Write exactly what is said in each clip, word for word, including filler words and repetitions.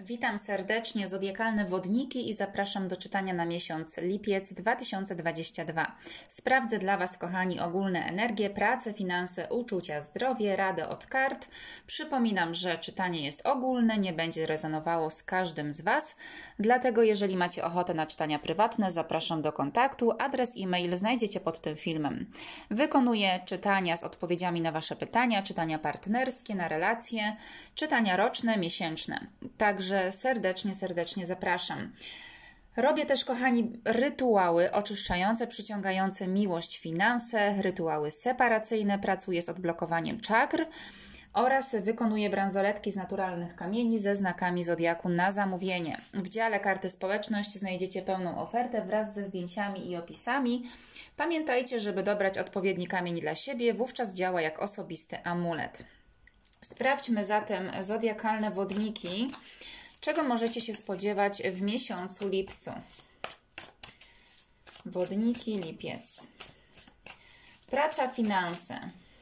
Witam serdecznie, zodiakalne wodniki i zapraszam do czytania na miesiąc lipiec dwa tysiące dwudziesty drugi. Sprawdzę dla Was, kochani, ogólne energie, pracę, finanse, uczucia, zdrowie, radę od kart. Przypominam, że czytanie jest ogólne, nie będzie rezonowało z każdym z Was, dlatego jeżeli macie ochotę na czytania prywatne, zapraszam do kontaktu. Adres e-mail znajdziecie pod tym filmem. Wykonuję czytania z odpowiedziami na Wasze pytania, czytania partnerskie, na relacje, czytania roczne, miesięczne. Także serdecznie, serdecznie zapraszam. Robię też, kochani, rytuały oczyszczające, przyciągające miłość, finanse, rytuały separacyjne, pracuję z odblokowaniem czakr oraz wykonuję bransoletki z naturalnych kamieni ze znakami zodiaku na zamówienie. W dziale karty społeczność znajdziecie pełną ofertę wraz ze zdjęciami i opisami. Pamiętajcie, żeby dobrać odpowiedni kamień dla siebie, wówczas działa jak osobisty amulet. Sprawdźmy zatem zodiakalne wodniki, czego możecie się spodziewać w miesiącu lipcu. Wodniki lipiec. Praca, finanse.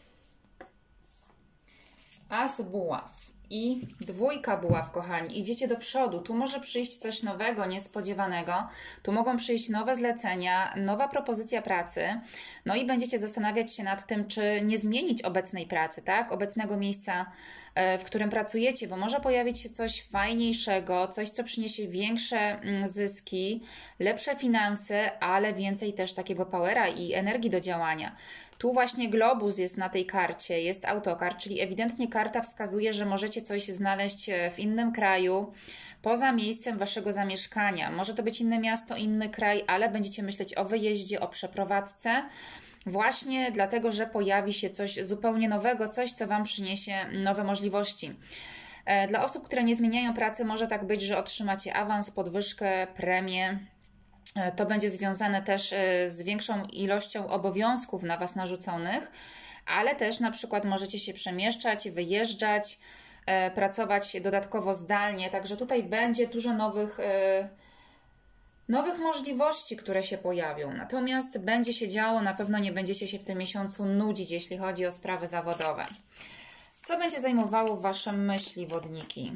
As buław i dwójka buław, kochani. Idziecie do przodu. Tu może przyjść coś nowego, niespodziewanego. Tu mogą przyjść nowe zlecenia, nowa propozycja pracy. No i będziecie zastanawiać się nad tym, czy nie zmienić obecnej pracy, tak? Obecnego miejsca, w którym pracujecie, bo może pojawić się coś fajniejszego, coś, co przyniesie większe zyski, lepsze finanse, ale więcej też takiego powera i energii do działania. Tu właśnie globus jest na tej karcie, jest autokar, czyli ewidentnie karta wskazuje, że możecie coś znaleźć w innym kraju, poza miejscem Waszego zamieszkania. Może to być inne miasto, inny kraj, ale będziecie myśleć o wyjeździe, o przeprowadzce, właśnie dlatego, że pojawi się coś zupełnie nowego, coś, co Wam przyniesie nowe możliwości. Dla osób, które nie zmieniają pracy, może tak być, że otrzymacie awans, podwyżkę, premię. To będzie związane też z większą ilością obowiązków na Was narzuconych, ale też na przykład możecie się przemieszczać, wyjeżdżać, pracować dodatkowo zdalnie, także tutaj będzie dużo nowych, nowych możliwości, które się pojawią. Natomiast będzie się działo, na pewno nie będziecie się w tym miesiącu nudzić, jeśli chodzi o sprawy zawodowe. Co będzie zajmowało Wasze myśli, wodniki?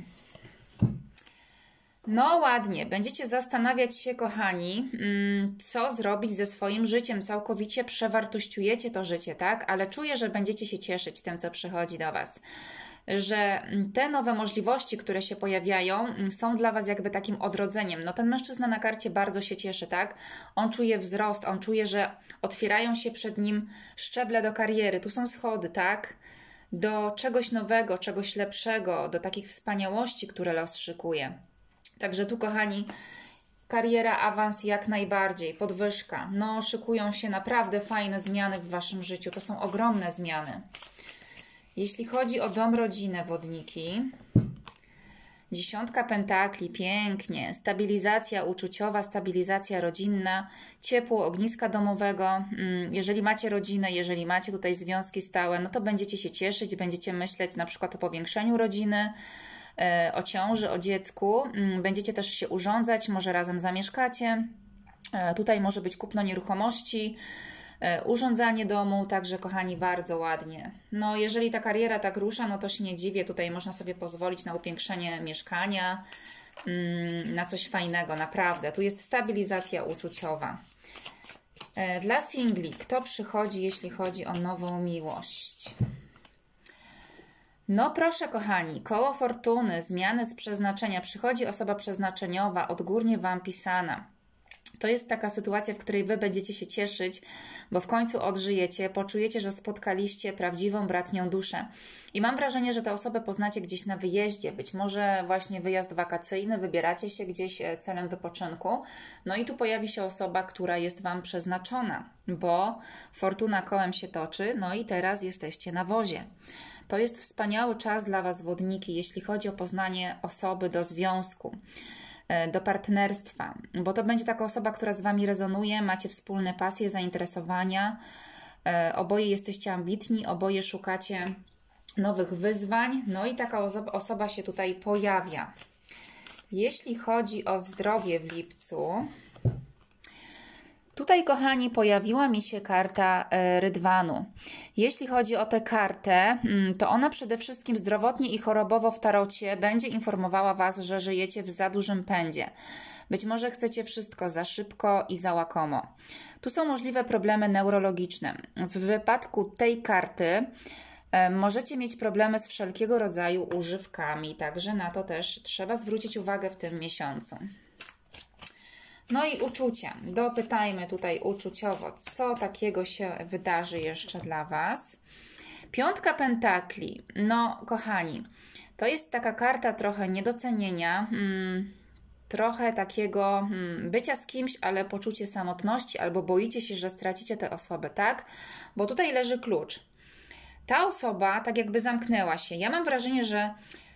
No ładnie, będziecie zastanawiać się, kochani, co zrobić ze swoim życiem. Całkowicie przewartościujecie to życie, tak? Ale czuję, że będziecie się cieszyć tym, co przychodzi do Was. Że te nowe możliwości, które się pojawiają, są dla Was jakby takim odrodzeniem. No ten mężczyzna na karcie bardzo się cieszy, tak? On czuje wzrost, on czuje, że otwierają się przed nim szczeble do kariery. Tu są schody, tak? Do czegoś nowego, czegoś lepszego, do takich wspaniałości, które los szykuje. Także tu, kochani, kariera, awans jak najbardziej, podwyżka. No, szykują się naprawdę fajne zmiany w Waszym życiu. To są ogromne zmiany. Jeśli chodzi o dom, rodzinę, wodniki, dziesiątka pentakli, pięknie. Stabilizacja uczuciowa, stabilizacja rodzinna, ciepło ogniska domowego. Jeżeli macie rodzinę, jeżeli macie tutaj związki stałe, no to będziecie się cieszyć, będziecie myśleć na przykład o powiększeniu rodziny, o ciąży, o dziecku. Będziecie też się urządzać, może razem zamieszkacie. Tutaj może być kupno nieruchomości, urządzanie domu, także, kochani, bardzo ładnie. No, jeżeli ta kariera tak rusza, no to się nie dziwię, tutaj można sobie pozwolić na upiększenie mieszkania, na coś fajnego, naprawdę. Tu jest stabilizacja uczuciowa. Dla singli, kto przychodzi, jeśli chodzi o nową miłość? No proszę, kochani, koło fortuny, zmiany z przeznaczenia. Przychodzi osoba przeznaczeniowa, odgórnie Wam pisana. To jest taka sytuacja, w której Wy będziecie się cieszyć, bo w końcu odżyjecie, poczujecie, że spotkaliście prawdziwą bratnią duszę. I mam wrażenie, że tę osobę poznacie gdzieś na wyjeździe, być może właśnie wyjazd wakacyjny, wybieracie się gdzieś celem wypoczynku. No i tu pojawi się osoba, która jest Wam przeznaczona, bo fortuna kołem się toczy, no i teraz jesteście na wozie. To jest wspaniały czas dla Was, wodniki, jeśli chodzi o poznanie osoby do związku, do partnerstwa, bo to będzie taka osoba, która z Wami rezonuje, macie wspólne pasje, zainteresowania, oboje jesteście ambitni, oboje szukacie nowych wyzwań, no i taka osoba się tutaj pojawia. Jeśli chodzi o zdrowie w lipcu, Tutaj, kochani, pojawiła mi się karta Rydwanu. Jeśli chodzi o tę kartę, to ona przede wszystkim zdrowotnie i chorobowo w tarocie będzie informowała Was, że żyjecie w za dużym pędzie. Być może chcecie wszystko za szybko i za łakomo. Tu są możliwe problemy neurologiczne. W wypadku tej karty możecie mieć problemy z wszelkiego rodzaju używkami, także na to też trzeba zwrócić uwagę w tym miesiącu. No i uczucia. Dopytajmy tutaj uczuciowo, co takiego się wydarzy jeszcze dla Was. Piątka pentakli. No, kochani, to jest taka karta trochę niedocenienia, hmm, trochę takiego hmm, bycia z kimś, ale poczucie samotności, albo boicie się, że stracicie tę osobę, tak? Bo tutaj leży klucz. Ta osoba tak jakby zamknęła się. Ja mam wrażenie, że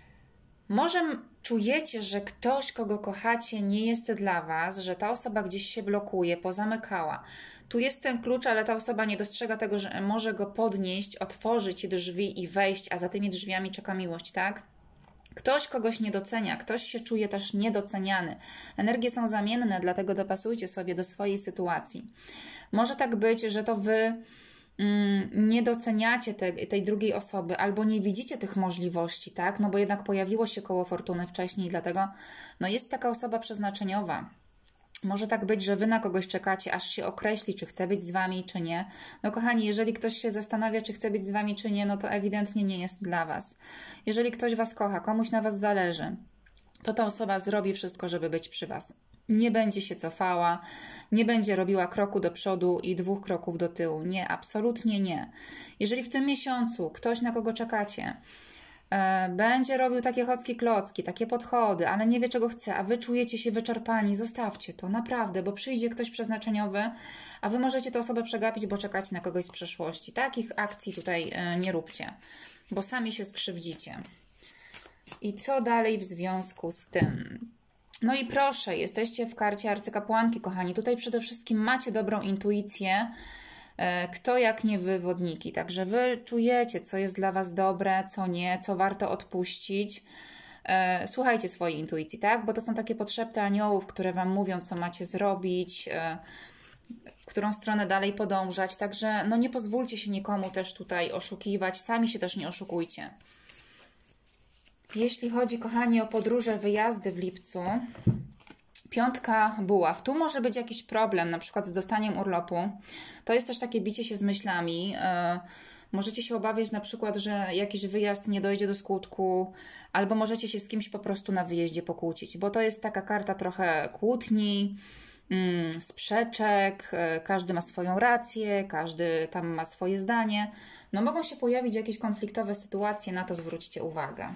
może czujecie, że ktoś, kogo kochacie, nie jest dla Was, że ta osoba gdzieś się blokuje, pozamykała. Tu jest ten klucz, ale ta osoba nie dostrzega tego, że może go podnieść, otworzyć drzwi i wejść, a za tymi drzwiami czeka miłość, tak? Ktoś kogoś nie docenia, ktoś się czuje też niedoceniany. Energie są zamienne, dlatego dopasujcie sobie do swojej sytuacji. Może tak być, że to Wy nie doceniacie te, tej drugiej osoby albo nie widzicie tych możliwości, tak? No bo jednak pojawiło się koło fortuny wcześniej, dlatego no jest taka osoba przeznaczeniowa. Może tak być, że Wy na kogoś czekacie, aż się określi, czy chce być z Wami, czy nie. No kochani, jeżeli ktoś się zastanawia, czy chce być z Wami, czy nie, no to ewidentnie nie jest dla Was. Jeżeli ktoś Was kocha, komuś na Was zależy, to ta osoba zrobi wszystko, żeby być przy Was. Nie będzie się cofała, nie będzie robiła kroku do przodu i dwóch kroków do tyłu. Nie, absolutnie nie. Jeżeli w tym miesiącu ktoś, na kogo czekacie, e, będzie robił takie chocki klocki, takie podchody, ale nie wie, czego chce, a Wy czujecie się wyczerpani, zostawcie to, naprawdę, bo przyjdzie ktoś przeznaczeniowy, a Wy możecie tę osobę przegapić, bo czekacie na kogoś z przeszłości. Takich akcji tutaj e, nie róbcie, bo sami się skrzywdzicie. I co dalej w związku z tym? No i proszę, jesteście w karcie arcykapłanki, kochani. Tutaj przede wszystkim macie dobrą intuicję, kto jak nie wy wodniki. Także Wy czujecie, co jest dla Was dobre, co nie, co warto odpuścić. Słuchajcie swojej intuicji, tak? Bo to są takie podszepty aniołów, które Wam mówią, co macie zrobić, w którą stronę dalej podążać. Także no nie pozwólcie się nikomu też tutaj oszukiwać. Sami się też nie oszukujcie. Jeśli chodzi, kochani, o podróże, wyjazdy w lipcu, piątka buław. Tu może być jakiś problem, na przykład z dostaniem urlopu. To jest też takie bicie się z myślami. Yy, możecie się obawiać na przykład, że jakiś wyjazd nie dojdzie do skutku, albo możecie się z kimś po prostu na wyjeździe pokłócić, bo to jest taka karta trochę kłótni, yy, sprzeczek, yy, każdy ma swoją rację, każdy tam ma swoje zdanie. No mogą się pojawić jakieś konfliktowe sytuacje, na to zwróćcie uwagę.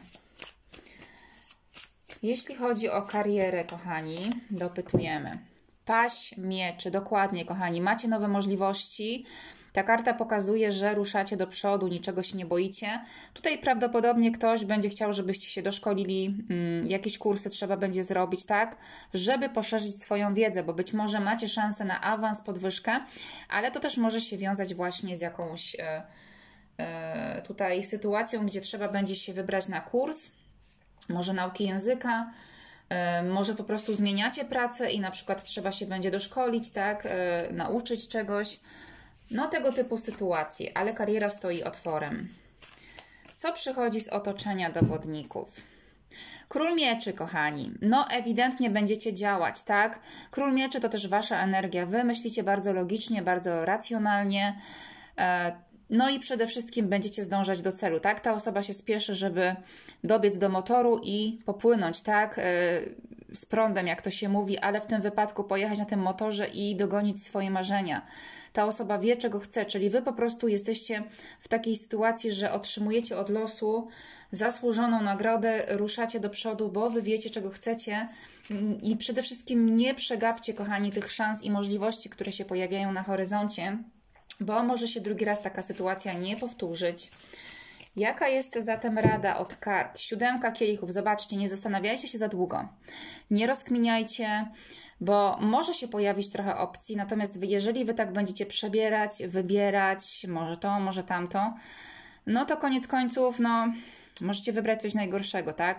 Jeśli chodzi o karierę, kochani, dopytujemy. Paź mieczy, dokładnie, kochani, macie nowe możliwości. Ta karta pokazuje, że ruszacie do przodu, niczego się nie boicie. Tutaj prawdopodobnie ktoś będzie chciał, żebyście się doszkolili, jakieś kursy trzeba będzie zrobić, tak? Żeby poszerzyć swoją wiedzę, bo być może macie szansę na awans, podwyżkę, ale to też może się wiązać właśnie z jakąś e, e, tutaj sytuacją, gdzie trzeba będzie się wybrać na kurs, może nauki języka, może po prostu zmieniacie pracę i na przykład trzeba się będzie doszkolić, tak, nauczyć czegoś. No tego typu sytuacje, ale kariera stoi otworem. Co przychodzi z otoczenia do wodników? Król mieczy, kochani. No ewidentnie będziecie działać, tak? Król mieczy to też Wasza energia. Wy myślicie bardzo logicznie, bardzo racjonalnie. No i przede wszystkim będziecie zdążać do celu, tak? Ta osoba się spieszy, żeby dobiec do motoru i popłynąć, tak? Yy, z prądem, jak to się mówi, ale w tym wypadku pojechać na tym motorze i dogonić swoje marzenia. Ta osoba wie, czego chce, czyli Wy po prostu jesteście w takiej sytuacji, że otrzymujecie od losu zasłużoną nagrodę, ruszacie do przodu, bo Wy wiecie, czego chcecie i przede wszystkim nie przegapcie, kochani, tych szans i możliwości, które się pojawiają na horyzoncie, bo może się drugi raz taka sytuacja nie powtórzyć. Jaka jest zatem rada od kart? Siódemka kielichów. Zobaczcie, nie zastanawiajcie się za długo. Nie rozkminiajcie, bo może się pojawić trochę opcji, natomiast wy, jeżeli Wy tak będziecie przebierać, wybierać, może to, może tamto, no to koniec końców, no, możecie wybrać coś najgorszego, tak?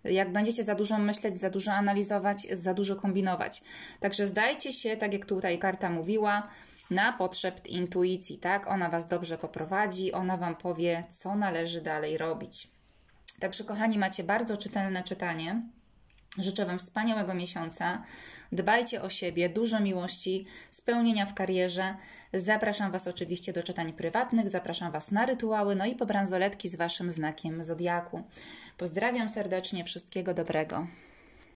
Jak będziecie za dużo myśleć, za dużo analizować, za dużo kombinować. Także zdajcie się, tak jak tutaj karta mówiła, na potrzeb intuicji, tak? Ona Was dobrze poprowadzi, ona Wam powie, co należy dalej robić. Także kochani, macie bardzo czytelne czytanie. Życzę Wam wspaniałego miesiąca. Dbajcie o siebie, dużo miłości, spełnienia w karierze. Zapraszam Was oczywiście do czytań prywatnych, zapraszam Was na rytuały, no i po bransoletki z Waszym znakiem zodiaku. Pozdrawiam serdecznie, wszystkiego dobrego.